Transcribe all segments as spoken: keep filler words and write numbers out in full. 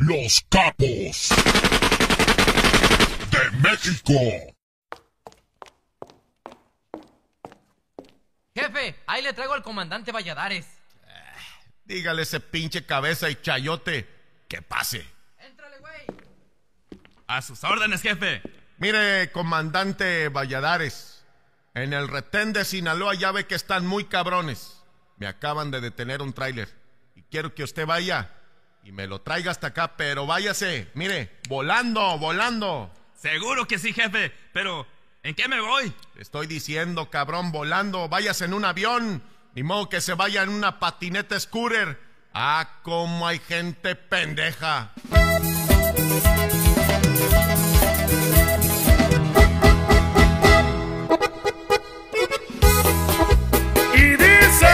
Los Capos de México. Jefe, ahí le traigo al comandante Valladares. Eh, dígale ese pinche cabeza y chayote que pase. ¡Éntrale, güey! A sus órdenes, jefe. Mire, comandante Valladares, en el retén de Sinaloa ya ve que están muy cabrones. Me acaban de detener un tráiler y quiero que usted vaya y me lo traiga hasta acá, pero váyase, mire, volando, volando. Seguro que sí, jefe, pero ¿en qué me voy? Estoy diciendo, cabrón, volando, váyase en un avión, ni modo que se vaya en una patineta scooter. Ah, cómo hay gente pendeja. Y dice...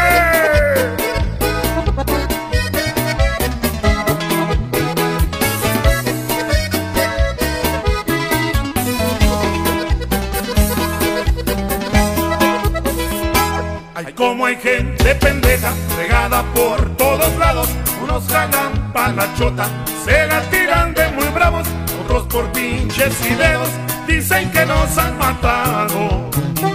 Ay, como hay gente pendeja regada por todos lados. Unos jalan pa' la chota, se la tiran de muy bravos. Otros por pinches ideos dicen que nos han matado.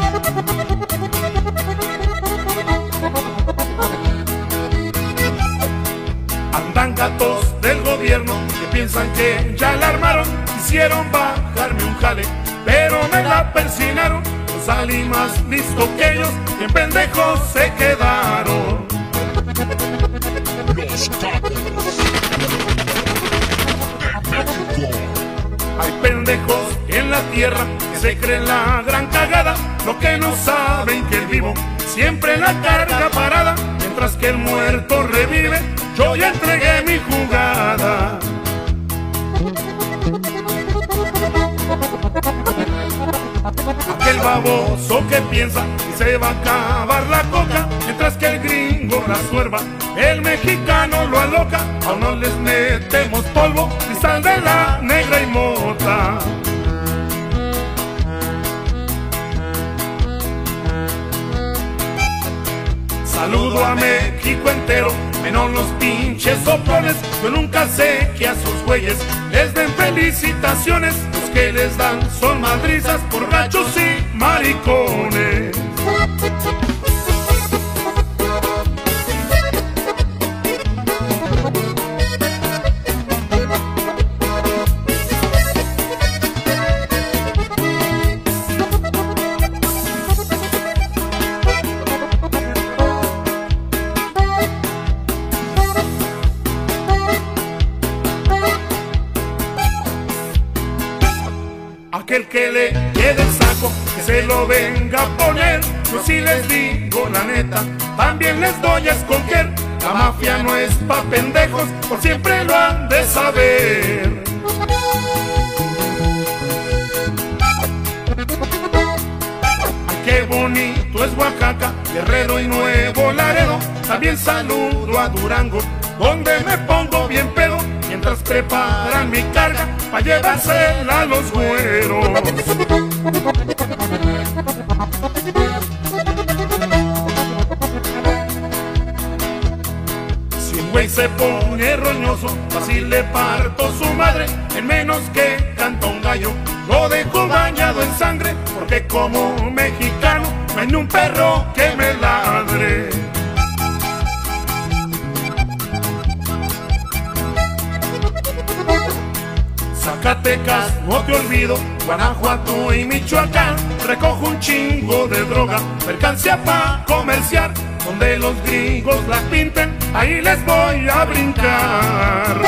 Andan gatos del gobierno que piensan que ya la armaron. Quisieron bajarme un jale, pero me la persinaron. Salí más listo que ellos y en pendejos se quedaron. Los Capos de México. Hay pendejos en la tierra que se creen la gran cagada. Lo que no saben que el vivo siempre la carga parada. Mientras que el muerto revive, yo ya entregué mi jugada. Aquel baboso que piensa que se va a acabar la coca, mientras que el gringo la suerva, el mexicano lo aloca. Aún no les metemos polvo, cristal de la negra y mota. Saludo a México entero, menos los pinches soplones. Yo nunca sé que a sus güeyes les den felicitaciones. Los que les dan son madrizas por gachos y maricones. Aquel que le quede el saco, que se lo venga a poner. Yo sí les digo la neta, también les doy a escoger. La mafia no es pa' pendejos, por siempre lo han de saber. Ay, qué bonito es Oaxaca, Guerrero y Nuevo Laredo. También saludo a Durango, donde me pongo bien pedo, mientras preparan mi carga pa' llevársela a los güeros. Si un güey se pone roñoso, fácil le parto su madre. En menos que canta un gallo, lo dejo bañado en sangre. Porque como mexicano no hay ni un perro que me ladre. Zacatecas, no te olvido, Guanajuato y Michoacán. Recojo un chingo de droga, mercancía pa' comerciar. Donde los gringos la pinten, ahí les voy a brincar.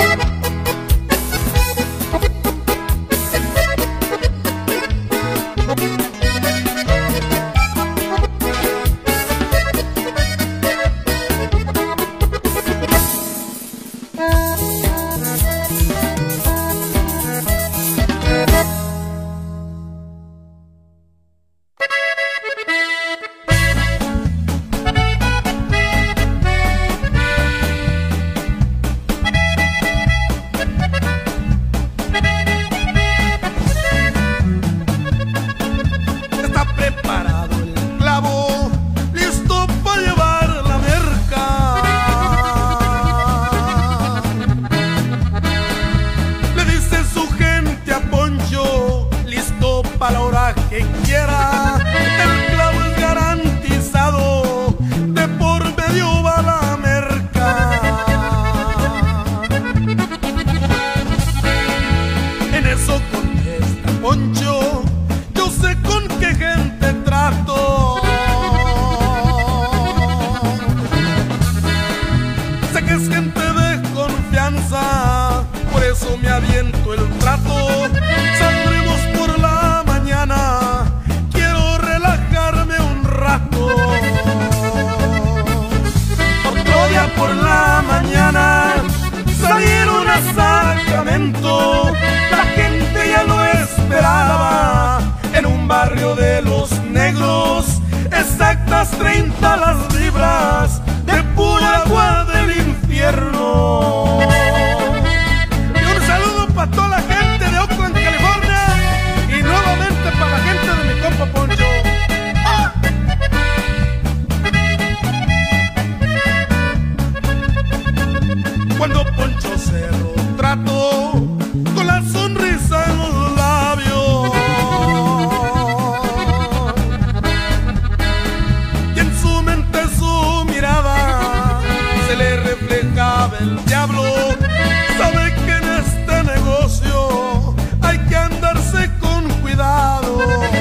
eso me aviento el trato. Saldremos por la mañana, quiero relajarme un rato. Otro día por la mañana salieron a Sacramento. La gente ya lo esperaba en un barrio de los negros. Exactas treinta las libras de pura agua del infierno. Y un saludo para toda la gente de Oakland, California, y nuevamente para la gente de mi compa Poncho. ¡Ah! Cuando Poncho cerró trato con la sonrisa en los labios, y en su mente, su mirada, se le reflejaba el diablo. Sabe que en este negocio hay que andarse con cuidado.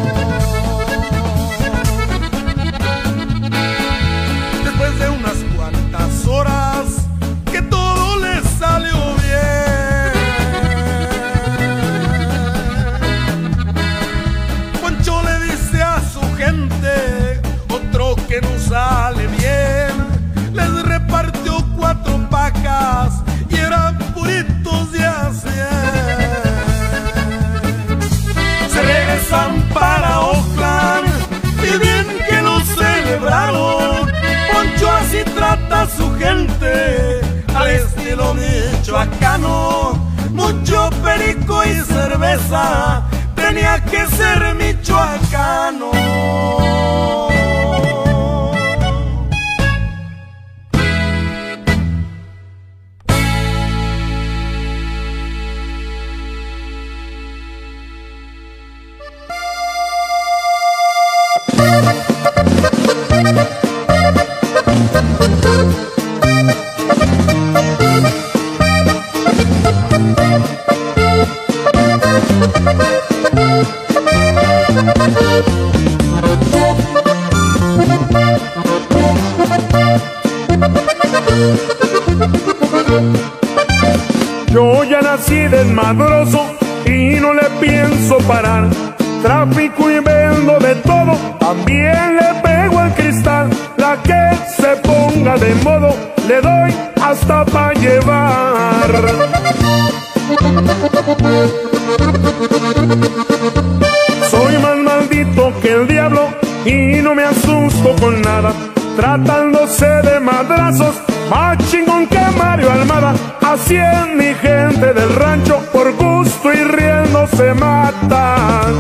Después de unas cuantas horas que todo le salió bien, Poncho le dice a su gente: otro que no sale bien. Les repartió cuatro pacas y eran puritos de a cien. Se regresan para Oakland y bien que lo celebraron. Poncho así trata a su gente, al estilo michoacano. Mucho perico y cerveza, tenía que ser michoacano. Yo ya nací desmadroso y no le pienso parar. Tráfico y vendo de todo, también le pego al cristal. La que se ponga de modo, le doy hasta pa' llevar. Soy más maldito que el diablo y no me asusto con nada. Tratándose de madrazos, más chingón que Mario Almada. Así es mi gente del rancho, por gusto y riendo se matan.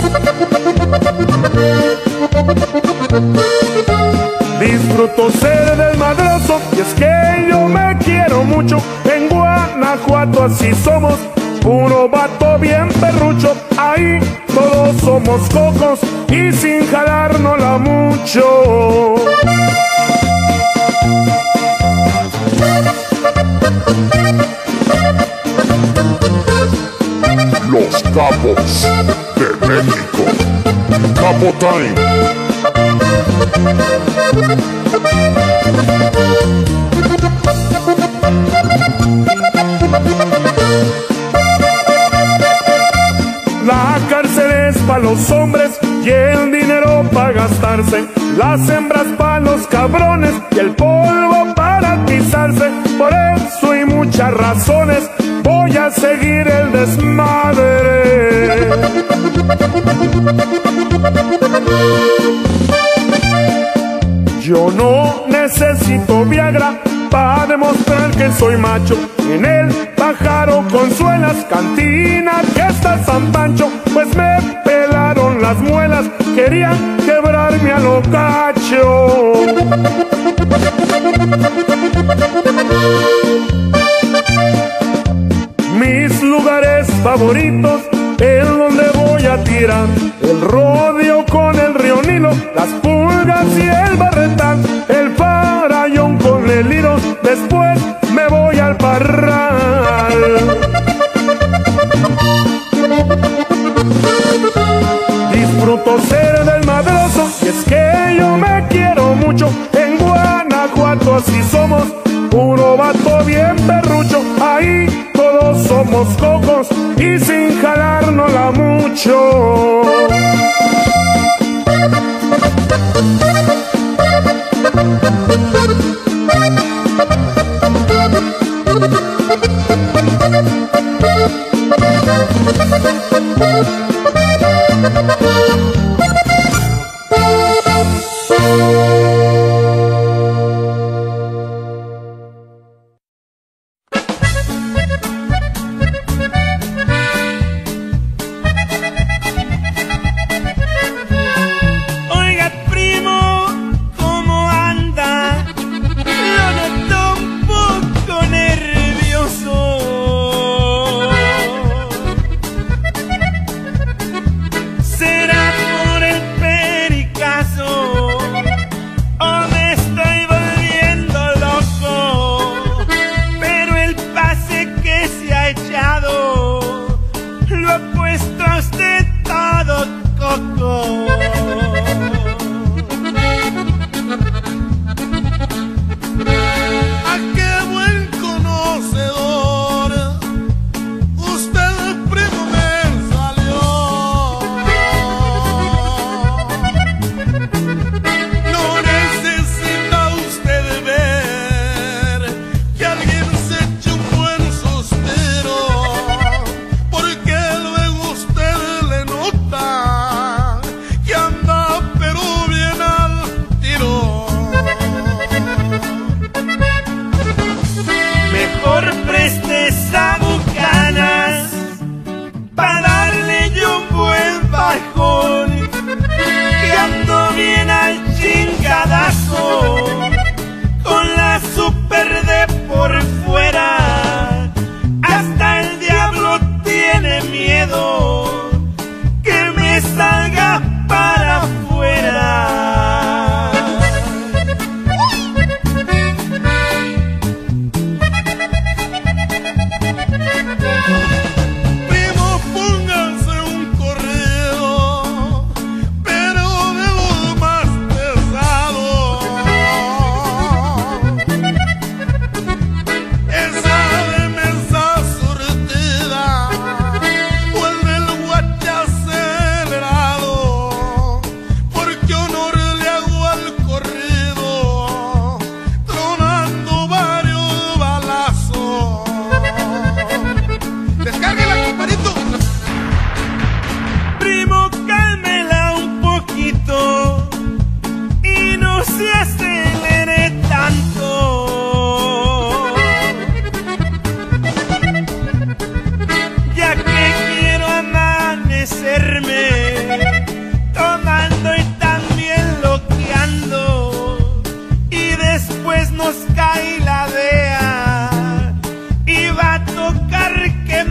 Disfruto ser desmadroso y es que yo me quiero mucho. En Guanajuato así somos, puro vato bien perrucho. Ahí todos somos cocos y sin jalárnosla mucho. Los capos de México. Capo Time. La cárcel es pa' los hombres y el dinero pa' gastarse. Las hembras pa' los cabrones y el polvo para atizarse. Por eso y muchas razones voy a seguir el desmadre. Yo no necesito Viagra para demostrar que soy macho. En el Pájaro Consuelas, cantina que está San Pancho, pues me pelaron las muelas, querían quebrarme a lo cacho. Mis lugares favoritos en donde voy a tirar el rodeo con el río Nilo, las pulgas y el barretán, el farallón con el hilo, después me voy al parral. Disfruto ser desmadroso y es que yo me quiero mucho. En Guanajuato así somos, puro vato bien perrucho. Ahí todos somos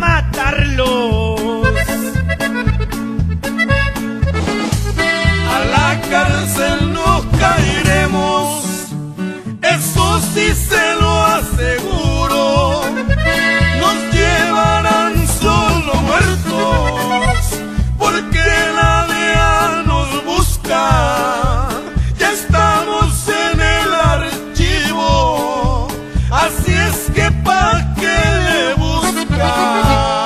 matarlos. A la cárcel no caeremos, eso sí se lo aseguro. Nos llevarán solo muertos, porque la D E A nos busca. Ya estamos en el archivo, así es que pa' qué le busca.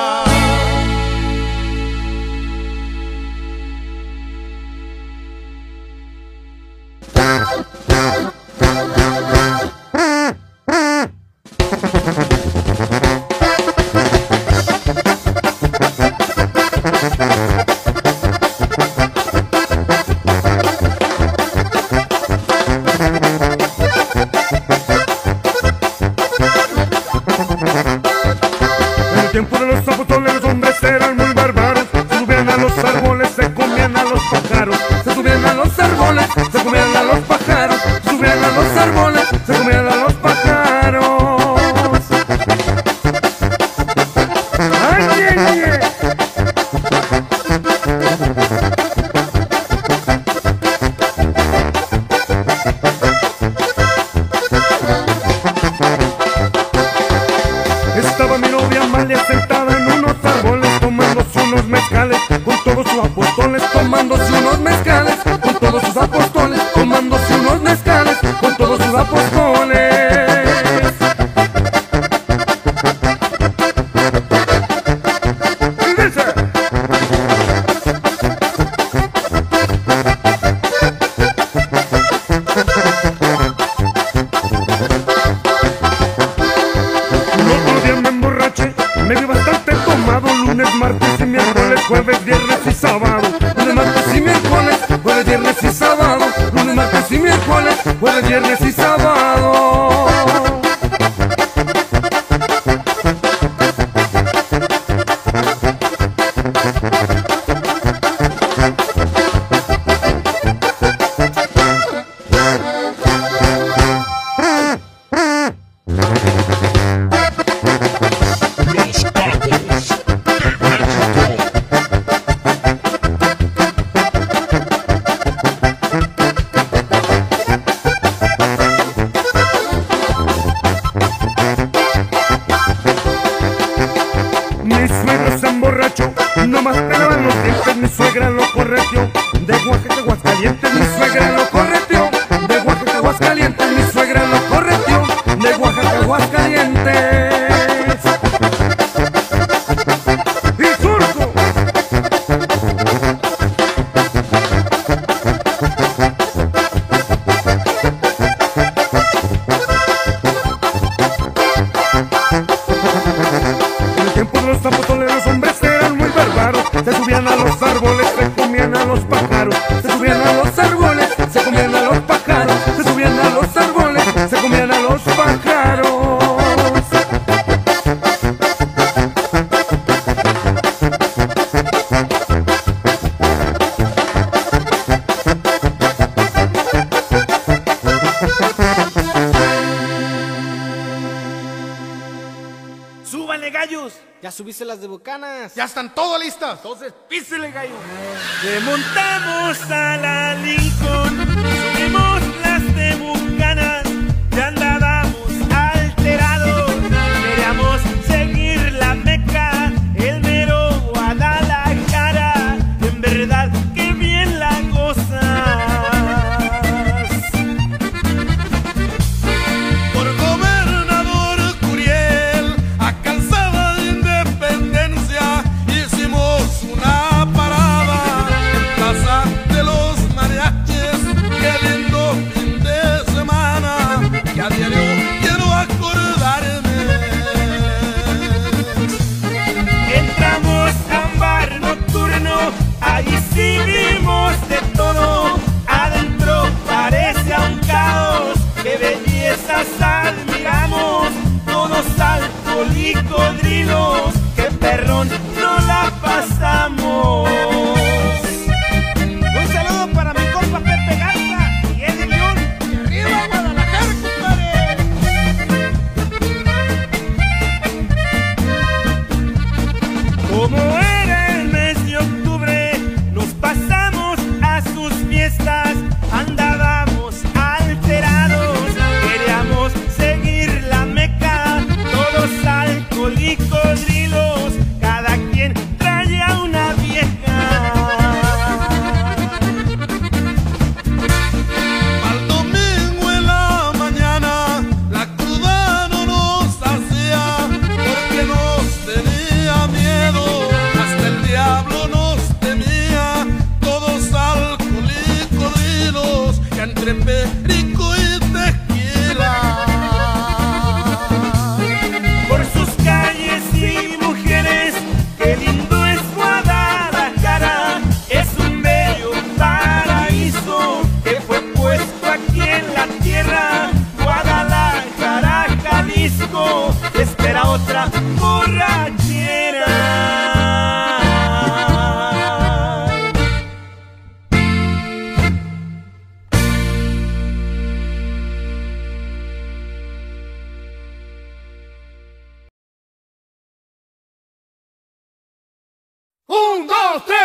Subiste las de Bucanas. Ya están todas listas. Entonces, písele, gallo. Remontamos a la Lincoln, subimos las de Bucanas, ya andábamos alterados. Queríamos seguir la Meca, el mero Guadalajara. En verdad, que bien la gozas. Por gobernador Curiel, a Calzada de Independencia, hicimos una parada en Plaza de los Mariachis. Qué lindo fin de semana, que a diario quiero acordarme. Entramos a un bar nocturno, ahí sí vimos de todo. Adentro parece a un caos, qué bellezas admiramos. Todos alcohólicos, qué perrón no la pasamos. Un saludo para mi compa Pepe Garza y Eddie León. Y arriba Guadalajara, compadre.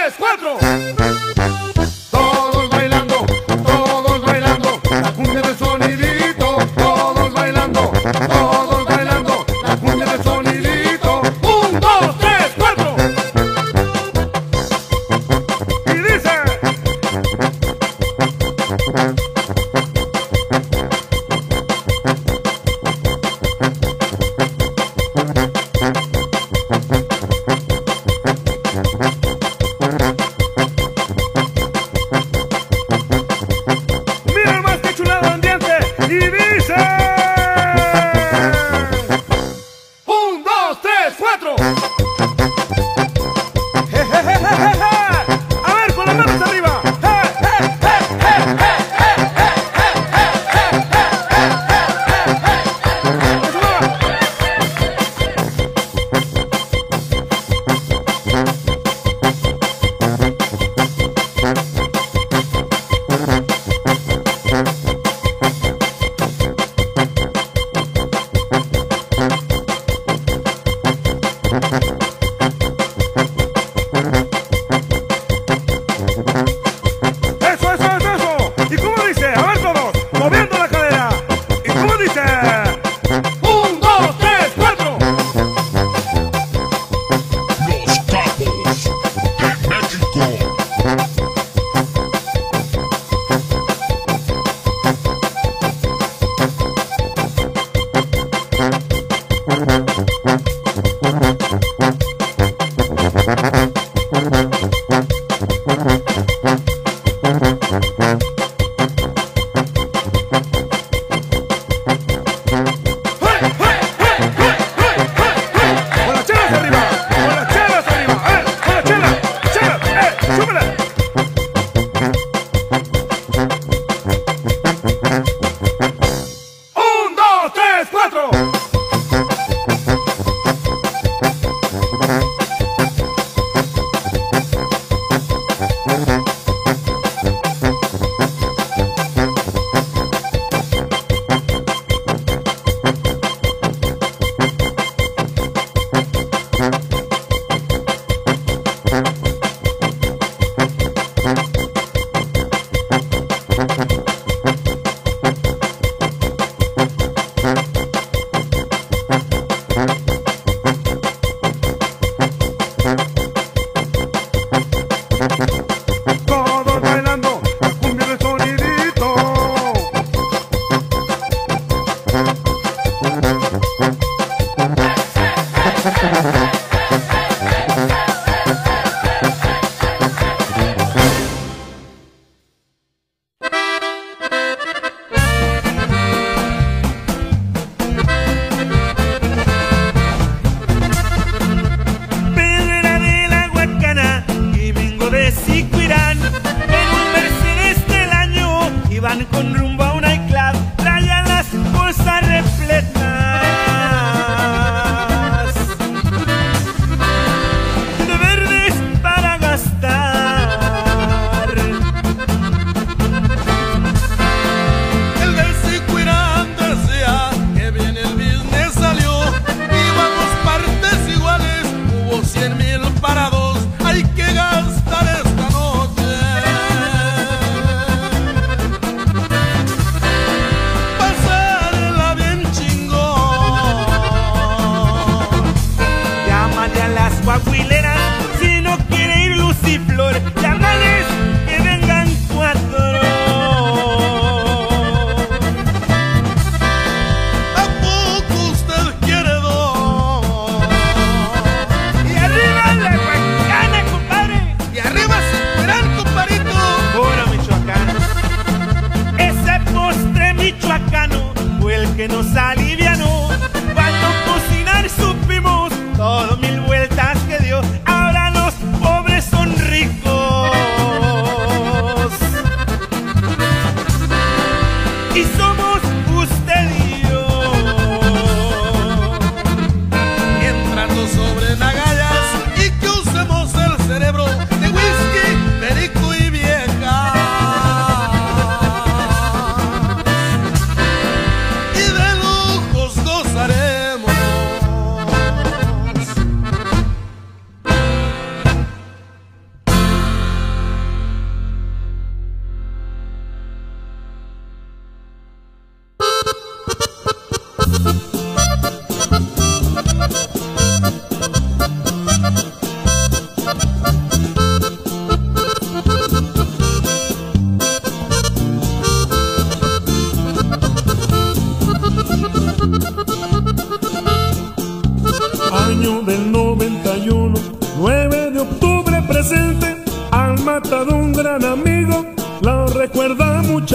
tres, cuatro. Todos bailando, todos bailando, la cumbia del sonidito. Todos bailando, todos bailando, la cumbia del sonidito. Un, dos, tres, cuatro. Y dice.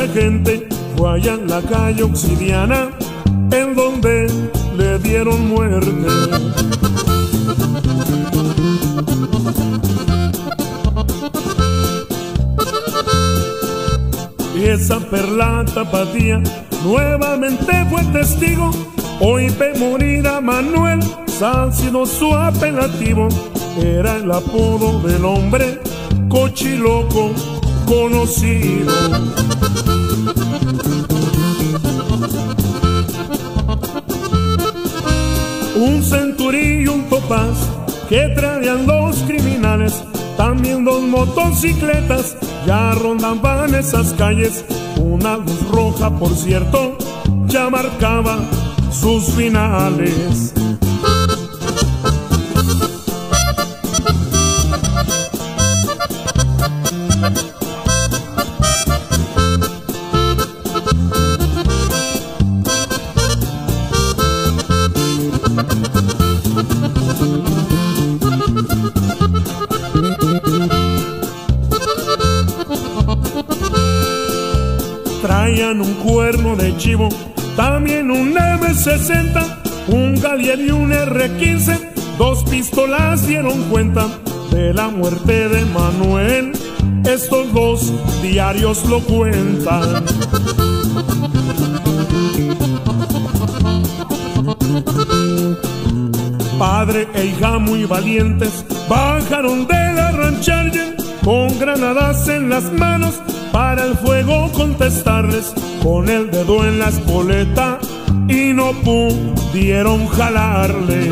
gente, fue allá en la calle Obsidiana, en donde le dieron muerte. Y esa perla tapatía nuevamente fue testigo. Hoy ve morir a Manuel Salcido, su apelativo era el apodo del hombre cochiloco conocido. Un centurí y un topaz que traían los criminales, también dos motocicletas ya rondaban esas calles. Una luz roja, por cierto, ya marcaba sus finales. Traían un cuerno de chivo, también un eme sesenta, un Galier y un erre quince. Dos pistolas dieron cuenta de la muerte de Manuel. Estos dos diarios lo cuentan. Padre e hija muy valientes bajaron de la ranchería con granadas en las manos para el fuego contestarles, con el dedo en la espoleta, y no pudieron jalarle.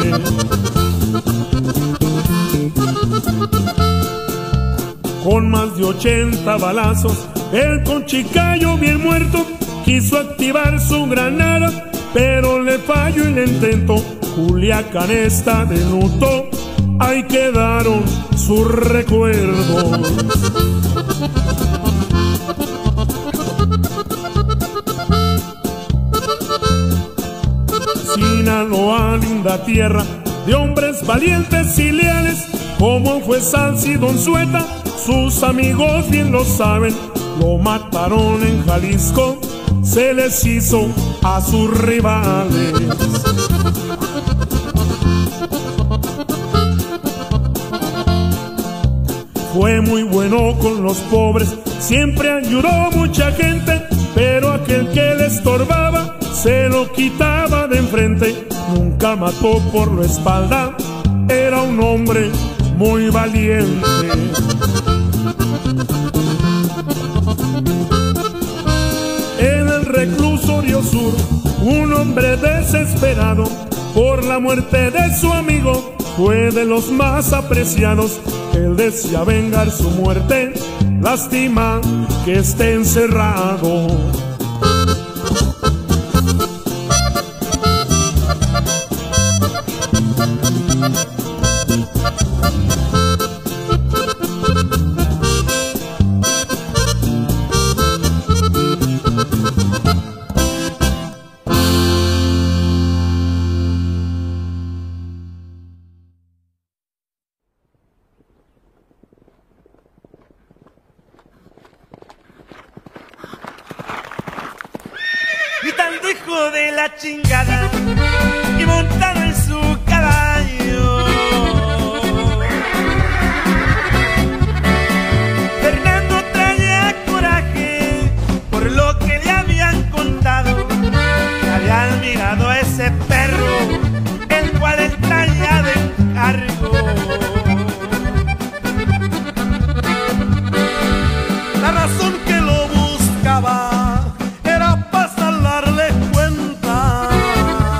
Con más de ochenta balazos, el conchicayo bien muerto quiso activar su granada, pero le falló el intento. Culiacán está de luto, ahí quedaron sus recuerdos. Sinaloa, linda tierra de hombres valientes y leales, como fue Salcido Unzueta, sus amigos bien lo saben. Lo mataron en Jalisco, se les hizo a sus rivales. Fue muy bueno con los pobres, siempre ayudó mucha gente, pero aquel que le estorbaba se lo quitaba de enfrente. Nunca mató por la espalda, era un hombre muy valiente. En el reclusorio sur, un hombre desesperado por la muerte de su amigo fue de los más apreciados. Él decía vengar su muerte, lástima que esté encerrado. Y tanto hijo de la chingada, y montado en su caballo, Fernando traía coraje por lo que le habían contado. Habían mirado a ese perro, el cual él traía de encargo. La razón que lo buscaba era para darle cuenta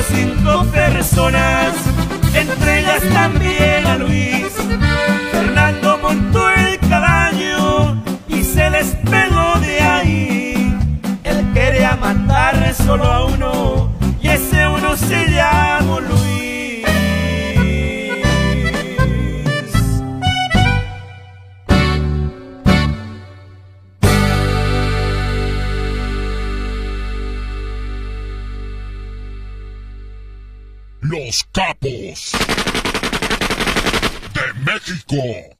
cinco personas, entre ellas también a Luis. Fernando montó el caballo y se les pegó de ahí. Él quería matar solo a uno y ese uno se llama Luis. Los Capos de México.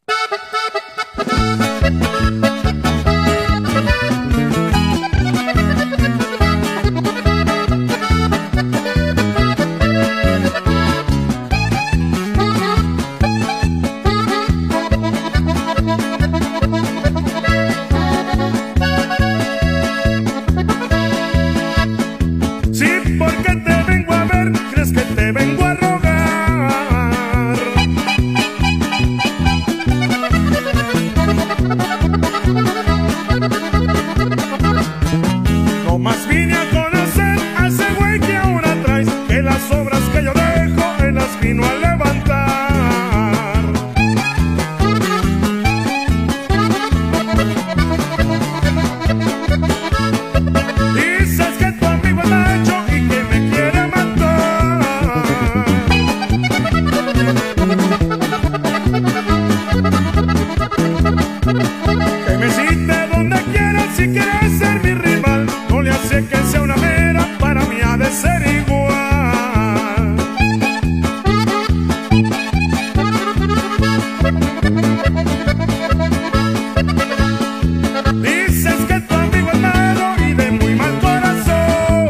Sí, porque te vengo a ver, crees que te vengo a rogar. No más vine a conocer a ese güey que ahora traes, que las obras que yo dejo él las vino a levantar. Dices que tu amigo es Nacho y que me quiere matar. Que me cite donde quieras si quieres ser mi rival. No le hace que sea una mera, para mí ha de ser igual. Dices que tu amigo es malo y de muy mal corazón.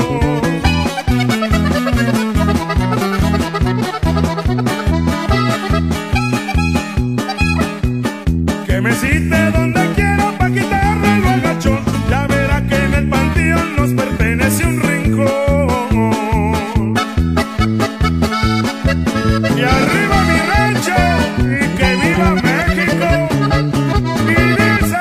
Que me cite donde quiera pa' quitarle lo agachón. Ya verá que en el panteón nos pertenece un rincón. Y arriba mi rancho y que viva México. Y dice: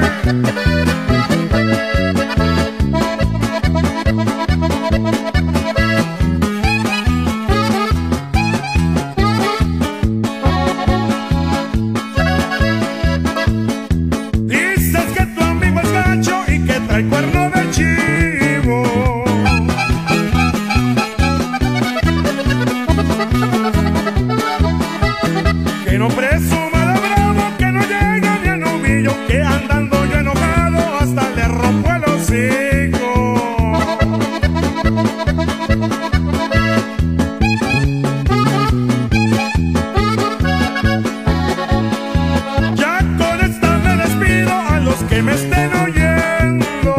dices que tu amigo es gacho y que trae cuerno de chivo. Que no presuma de bravo, que no llega ni a novillo, que andando yo enojado hasta le rompo el hocico. Ya con esta me despido a los que me estén oyendo.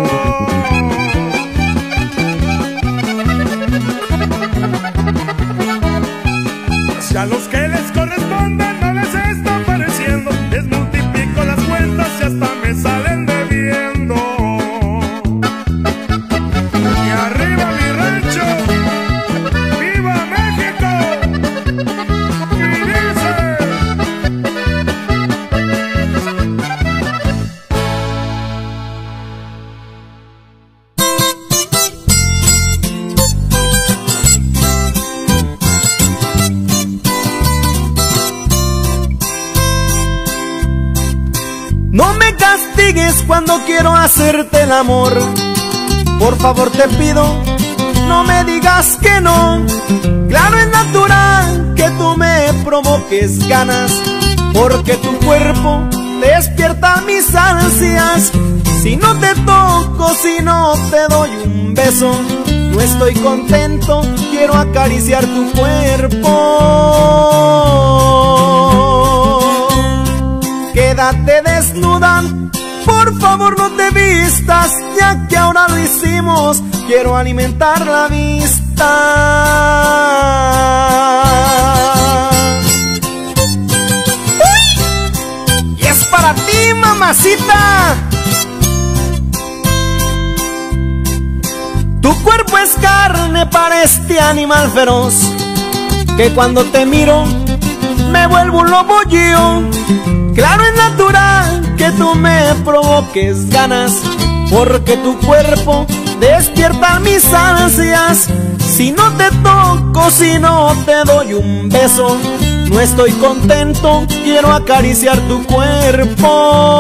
Si a los que les corresponde no les está pareciendo, les multiplico las cuentas y hasta me salen debiendo. Y arriba mi rancho, viva México. Y dice: No me castigues cuando quiero hacerte el amor. Por favor te pido, no me digas que no. Claro, es natural que tú me provoques ganas, porque tu cuerpo despierta mis ansias. Si no te toco, si no te doy un beso, no estoy contento, quiero acariciar tu cuerpo. Quédate desnuda, por favor no te vistas, ya que ahora lo hicimos, quiero alimentar la vista. ¡Uy! Y es para ti, mamacita. Tu cuerpo es carne para este animal feroz, que cuando te miro me vuelvo un lobo yo. Claro, es natural que tú me provoques ganas, porque tu cuerpo despierta mis ansias. Si no te toco, si no te doy un beso, no estoy contento, quiero acariciar tu cuerpo.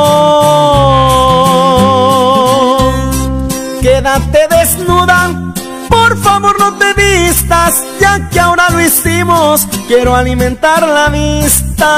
Quédate desnuda, por favor no te vistas, ya que ahora lo hicimos, quiero alimentar la vista.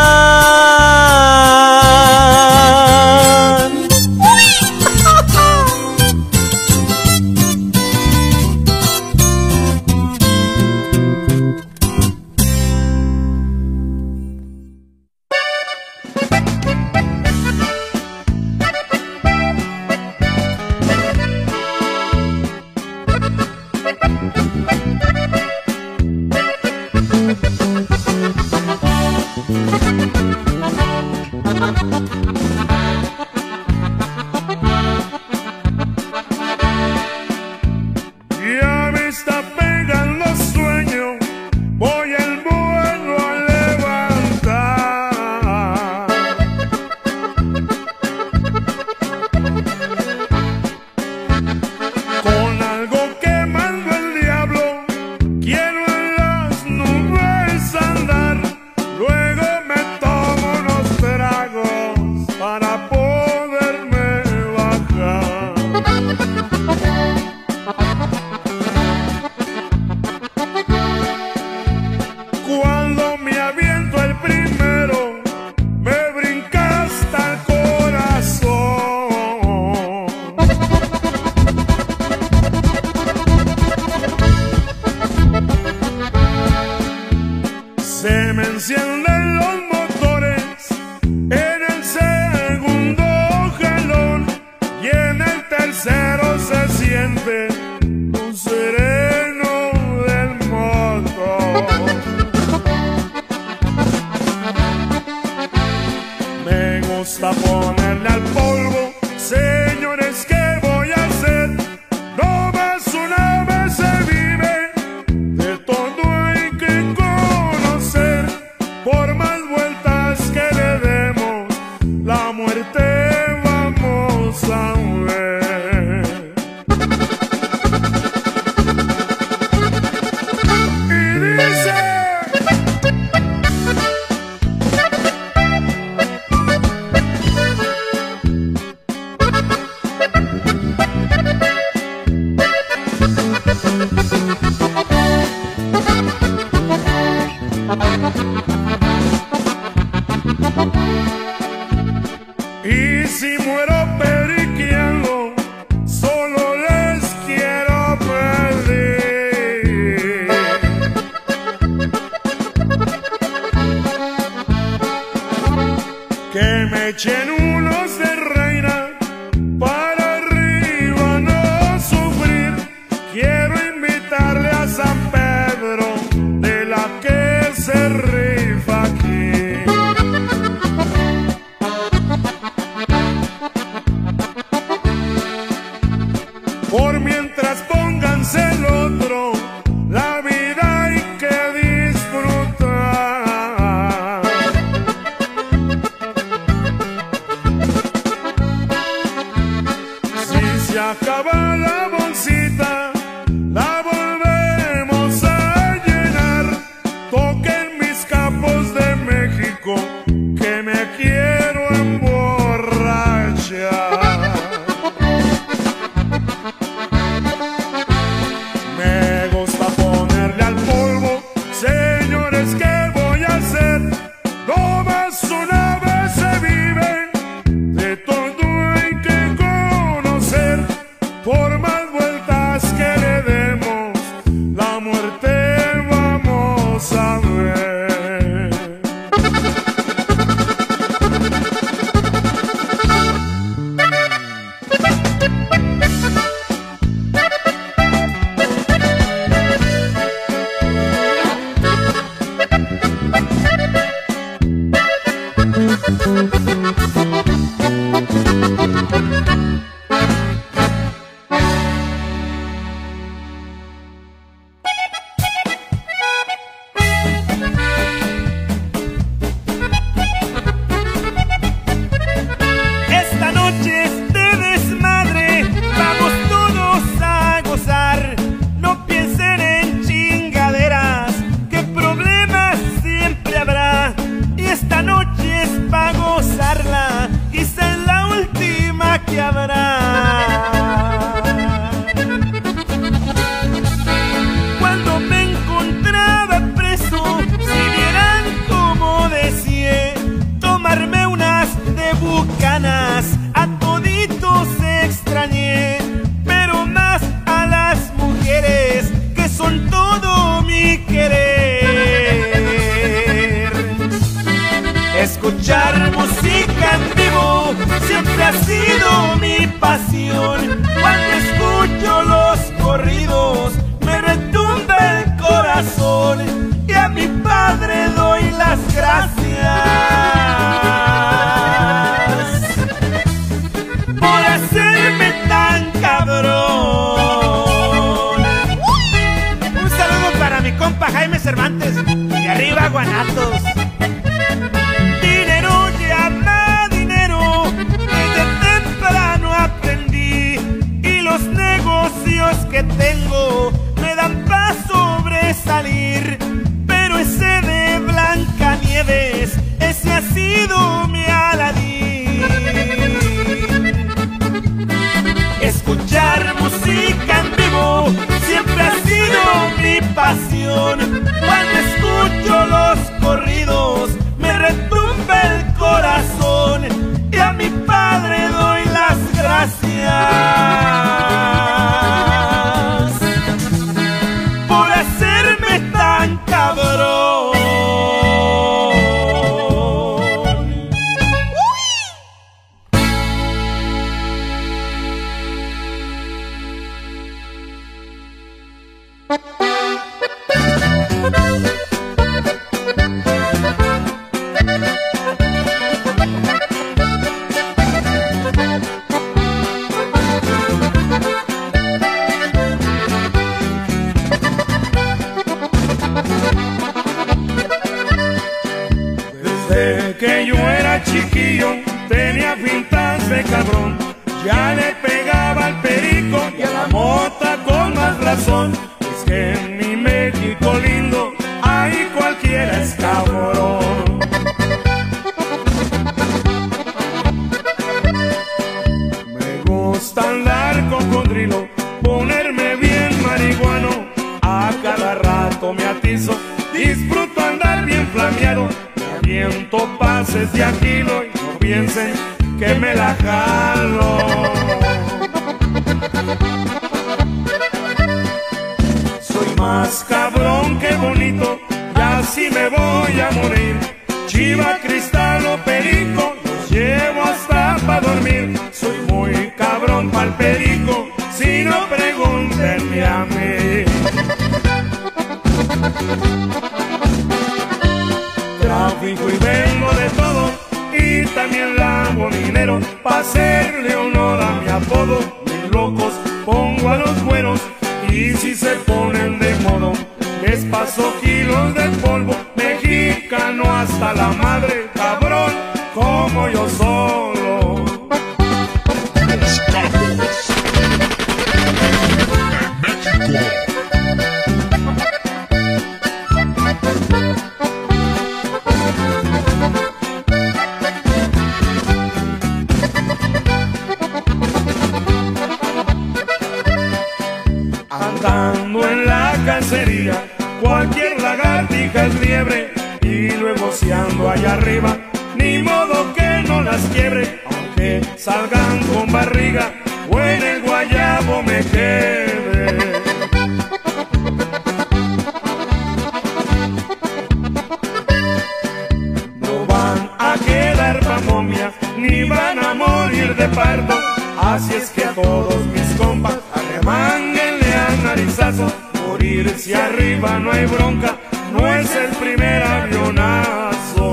Ya me está pegando sueño, voy el vuelo a levantar. Con algo que mandó el diablo, quiero en las nubes andar. Luego me tomo unos tragos para poderme bajar. Cuando me aviento el primero, me brinca hasta el corazón. Se me encienden los motores en el segundo jalón, y en el tercero se siente un sereno del motor. Me gusta ponerle al polvo, señores, ¿qué voy a hacer? No más una vez se vive, de todo hay que conocer. Por más vueltas que le demos, la muerte vamos a ver. Y dice... Y si muero periqueando, solo les quiero pedir que me echen unos de reina para arriba no sufrir. Quiero invitarle a San Pedro, de la que se ríe. Cervantes y arriba Guanatos. Dinero llama dinero, desde temprano aprendí, y los negocios que tengo me dan para sobresalir. Pero ese de Blancanieves, ese ha sido mi Aladín. Escuchar música en vivo siempre ha sido mi pasión. Cuando escucho los corridos me retumba el corazón, y a mi padre doy las gracias por hacerme tan cabrón. Desde que yo era chiquillo tenía pintas de cabrón. Ya le pegaba al perico y a la mota con más razón. Es que en mi México lindo ahí cualquiera es cabrón. Me gusta andar cocodrilo, ponerme bien marihuano. A cada rato me atizo, disfruto andar bien flameado. Me aviento pases de aquilo y no piensen que me la jalo. Soy más cabrón que bonito, y así me voy a morir. Chiva, cristal o perico, los llevo hasta pa' dormir. Soy muy cabrón pa'l perico, si no pregúntenme a mí. Tráfico y vengo de todo, y también lavo dinero, pa' hacerle honor a mi apodo. Mis locos pongo a los güeros, y si se ponen de modo, les paso kilos de polvo. Mexicano hasta la madre, cabrón, como yo solo. Los capos de México. Andando en la cacería, cualquier lagartija es liebre, y luego si ando allá arriba, ni modo que no las quiebre. Aunque salgan con barriga o en el guayabo me quede. No van a quedar pa' momia, ni van a morir de parto. Así es que a todos mis compas, arremánguenle a narizazo. Por irse arriba no hay bronca, no es el primer avionazo.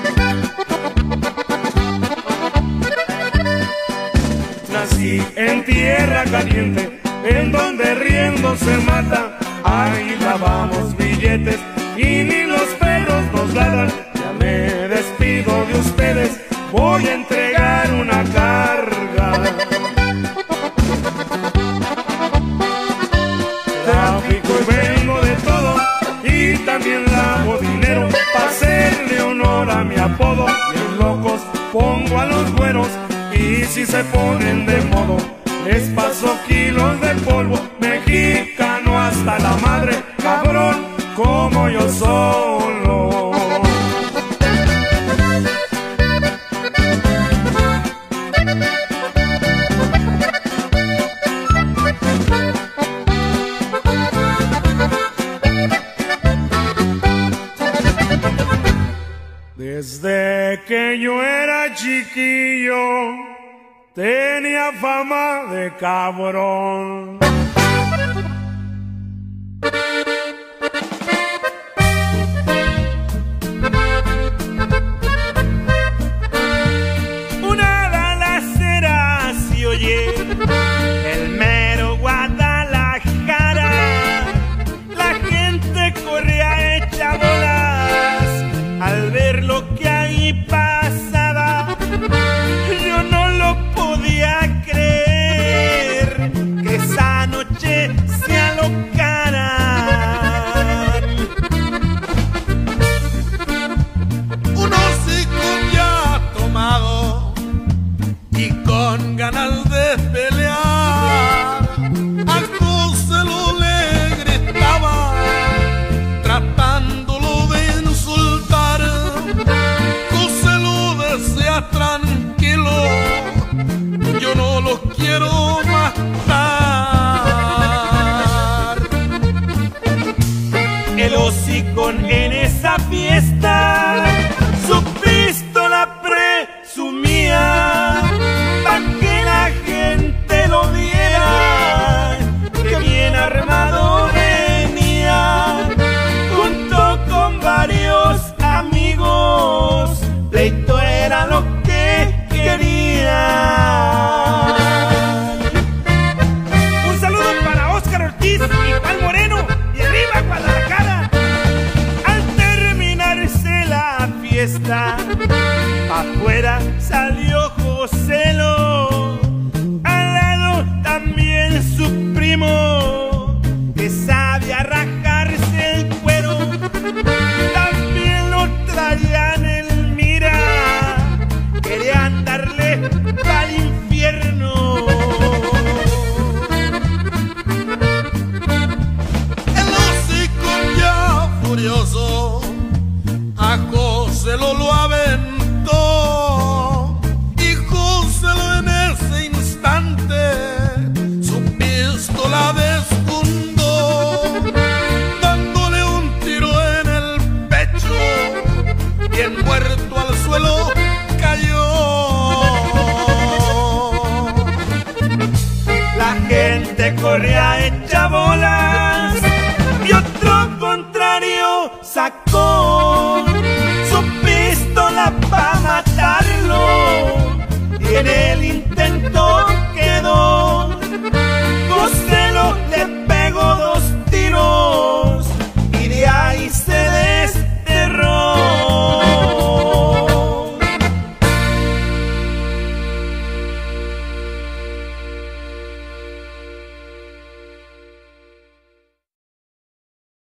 Nací en tierra caliente, en donde riendo se mata. Ahí lavamos billetes y ni los perros nos ladran. Ya me despido de ustedes, voy a entregar una carga. Tráfico y vengo de todo, y también lavo dinero, pa' hacerle honor a mi apodo. Bien locos pongo a los güeros, y si se ponen de modo, les paso kilos de polvo. Mexicano hasta la madre, cabrón, como yo solo. Desde que yo era chiquillo tenía fama de cabrón. Una balacera se oye, el mero Guadalajara. La gente corre a el hocicón en esa fiesta, su pistola presumía, pa' que la gente lo viera, que bien armado venía, junto con varios amigos, pleito era lo que quería. Un saludo para Óscar Ortiz y Juan Moreno, y arriba Guadalajara. Al terminarse la fiesta, afuera salió Joselo, al lado también su primo, que sabía rajarse el cuero, también lo traían el mira, querían darle al infierno. El hocicón ya furioso a Joselo lo aventó, y Joselo en ese instante su pistola desfundó, dándole un tiro en el pecho, y el muerto al suelo cayó. La gente corría hecha bolas y otro contrario sacó